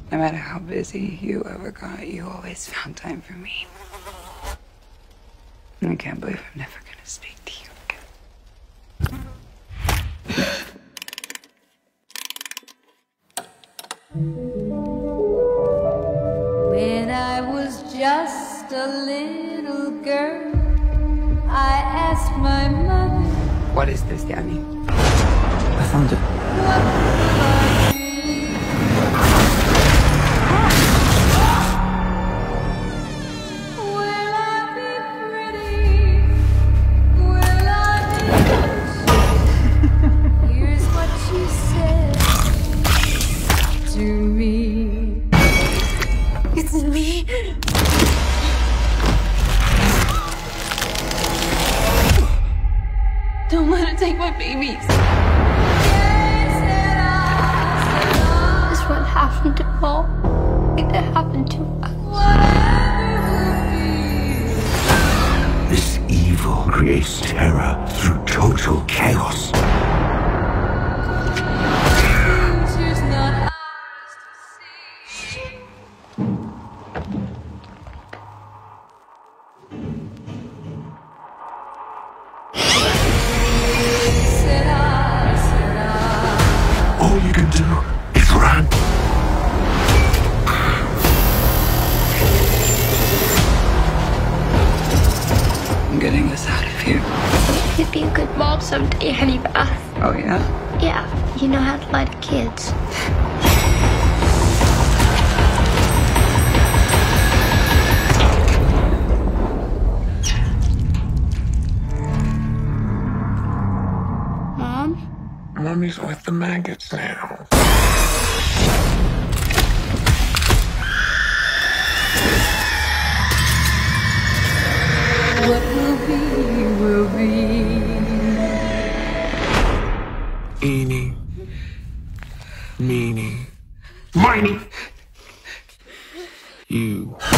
No matter how busy you ever got, you always found time for me. And I can't believe I'm never gonna speak to you again. When I was just a little girl, I asked my mother, What is this, Danny? I found it. what will I do? Will I be pretty? Will I be rich? Here's what she said to me. It's me. Don't let her take my babies. This is what happened to Paul. It happened to us. This evil creates terror through total chaos. All you can do is run. I'm getting us out of here. You'd be a good mom someday, Honey Bath. Oh, yeah? Yeah, you know how to lie to kids. Mom? Mommy's with the maggots now. What will be, will be. Eeny, meeny, miny. You.